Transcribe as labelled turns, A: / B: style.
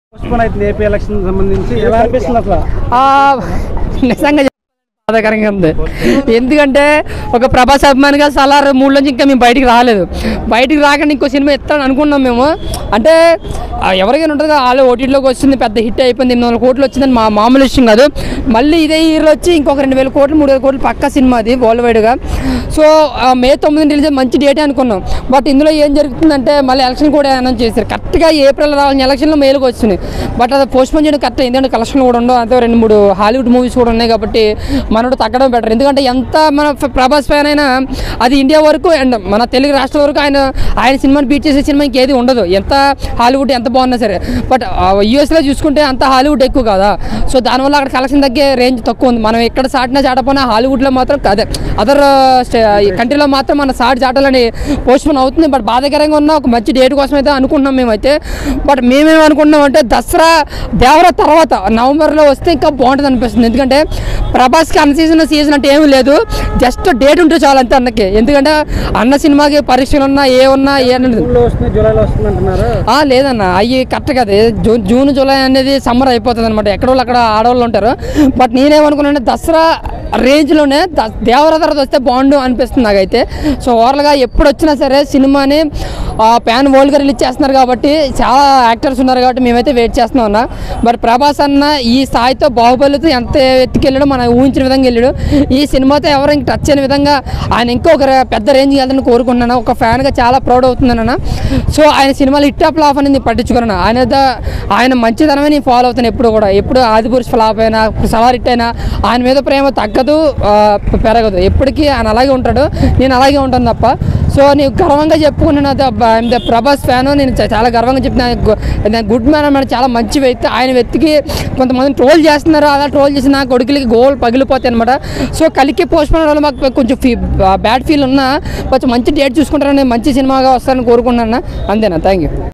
A: Postpone అయితే AP election సంబంధించి ఎలా అనిపిస్తుంది అసలు?
B: నిజంగా బాధాకరంగా ఉంది. ఎందుకంటే ఒక ప్రభాస్ అభిమానిగా సలార్ మూడులోంచి ఇంకా మేము బయటికి రాకుండా ఇంకో సినిమా ఇస్తాను అనుకున్నాం మేము. అంటే ఎవరికైనా ఉంటుంది కదా, వాళ్ళు ఓటీటీలోకి వస్తుంది, పెద్ద హిట్ అయిపోయింది, 800 కోట్లు వచ్చిందని మామూలు విషయం కాదు. మళ్ళీ ఇదే ఇయర్ వచ్చి ఇంకొక 2000 కోట్లు 3000 కోట్లు పక్కా సినిమా అది వరల్డ్ వైడ్గా. సో May 9 రిలీజ్ మంచి డేటే అనుకున్నాం. బట్ ఇందులో ఏం జరుగుతుందంటే మళ్ళీ ఎలక్షన్ కూడా అనౌన్స్ చేశారు. కరెక్ట్గా ఏప్రిల్ రావాల్సిన ఎలక్షన్లో మేలుకు వచ్చింది. బట్ అది పోస్ట్పోన్ చేయడం కరెక్ట్. ఎందుకంటే కలెక్షన్లు కూడా ఉండవు, అంతే 2-3 హాలీవుడ్ మూవీస్ కూడా ఉన్నాయి కాబట్టి మనోడు తగ్గడం బెటర్. ఎందుకంటే ఎంత మన ప్రభాస్ ఫ్యాన్ అయినా అది ఇండియా వరకు అండ్ మన తెలుగు రాష్ట్రాల వరకు ఆయన సినిమాని బీట్ చేసే సినిమా ఇంకేది ఉండదు, ఎంత హాలీవుడ్ ఎంత బాగున్నా సరే. బట్ యూఎస్లో చూసుకుంటే అంత హాలీవుడ్ ఎక్కువ కదా, సో దానివల్ల అక్కడ కలెక్షన్ తగ్గే రేంజ్ తక్కువ ఉంది. మనం ఎక్కడ సాటినా చాటపోయినా హాలీవుడ్లో మాత్రం అదే అదర్ కంట్రీలో మాత్రం మన సాటి చాటాలని పోస్ట్పోన్ అవుతుంది. బట్ బాధాకరంగా ఉన్న ఒక మంచి డేట్ కోసం అయితే అనుకుంటున్నాం మేమైతే. బట్ మేమేమి అనుకుంటున్నాం అంటే దసరా దేవరా తర్వాత నవంబర్లో వస్తే ఇంకా బాగుంటుంది అనిపిస్తుంది. ఎందుకంటే ప్రభాస్కి అన్న సీజన్ అంటే ఏమీ లేదు, జస్ట్ డేట్ ఉంటే చాలు అంతే అన్నకి. ఎందుకంటే అన్న సినిమాకి పరీక్షలు ఉన్నా జూలైలో వస్తుంది అంటున్నారు. లేదన్న, అవి కరెక్ట్ కదా. జూన్ జూలై అనేది సమ్మర్ అయిపోతుంది అనమాట, ఎక్కడో అక్కడ ఆడవాళ్ళు ఉంటారు. బట్ నేనేమనుకున్నానంటే దసరా రేంజ్లోనే దేవరా తర్వాత వస్తే బాగుండు అనిపిస్తుంది నాకైతే. సో ఓవరాల్గా ఎప్పుడు వచ్చినా సరే సినిమాని ప్యాన్ వరల్డ్గా రిలీజ్ చేస్తున్నారు కాబట్టి చాలా యాక్టర్స్ ఉన్నారు కాబట్టి మేమైతే వెయిట్ చేస్తున్నాం అన్న. బట్ ప్రభాస్ అన్న ఈ స్థాయితో బాహుబలితో ఎంత ఎత్తుకెళ్ళాడో మనం ఊహించిన విధంగా వెళ్ళాడు. ఈ సినిమాతో ఎవరు ఇంక టచ్ అయిన విధంగా ఆయన ఇంకొక పెద్ద రేంజ్కి వెళ్తానని కోరుకుంటున్నాను. ఒక ఫ్యాన్గా చాలా ప్రౌడ్ అవుతున్నాను. సో ఆయన సినిమాలు హిట్ ఆఫ్ ఫ్లాప్ అనేది పట్టించుకున్నాను. ఆయన మంచితనమే నేను ఫాలో అవుతాను ఎప్పుడు కూడా. ఎప్పుడు ఆదిపురుష్ ఫ్లాప్ అయినా సలార్ హిట్ అయినా ఆయన మీద ప్రేమ తగ్గదు, పెరగదు. ఎప్పటికీ ఆయన అలాగే ఉంటాడు, నేను అలాగే ఉంటాను తప్ప. సో నేను గర్వంగా చెప్పుకున్నాను ప్రభాస్ ఫ్యాను. నేను చాలా గర్వంగా చెప్పిన గుడ్ మ్యాన్ అన్నమాట, చాలా మంచి వ్యక్తి. ఆయన వ్యక్తికి కొంతమంది ట్రోల్ చేస్తున్నారు, అలా ట్రోల్ చేసి నా కొడుకులకి గోల్ పగిలిపోతాయి అనమాట. సో కలికి పోస్ట్పోన్ వల్ల మాకు కొంచెం బ్యాడ్ ఫీల్ ఉన్నా కొంచెం మంచి డేట్ చూసుకుంటారని మంచి సినిమాగా వస్తారని కోరుకున్నాను. అంతేనా, థ్యాంక్ యూ.